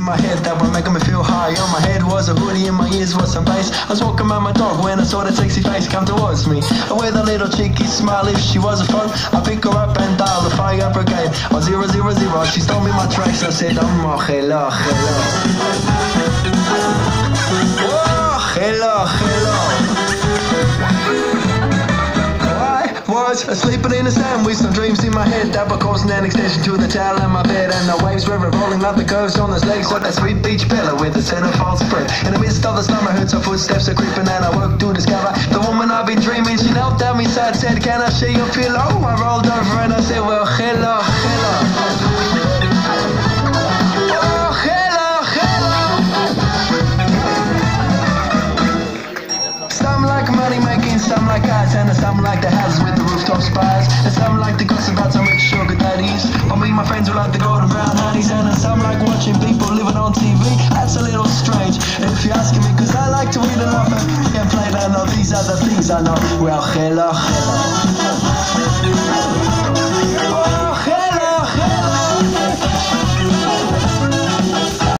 in my head that were making me feel high. On my head was a hoodie, in my ears was some bass. I was walking around my dog when I saw that sexy face come towards me. And with a little cheeky smile, if she was a phone, I pick her up and dial the fire brigade. Oh, 000, she stole me my tracks. I said, oh, hello, hello. Oh, hello, hello. Was sleeping in the sand with some dreams in my head that were causing an extension to the towel in my bed, and the waves were revolving like the curves on those legs of that sweet beach pillow with the centerfold spread. In the midst of the storm I heard some footsteps are creeping, and I woke to discover the woman I've been dreaming. She knelt down beside, said, can I share your pillow? I rolled over and I said, well, hello, hello. Oh, hello, hello. Some like money making, some like cars, and some like the houses with the rooftop spires, and some like the gossip about some rich sugar daddies. But me, my friends were like the golden brown honeys, and some like watching people living on TV. That's a little strange if you're asking me, cause I like to eat a lot and play that. No, these are the things I know. Well, hello, hello.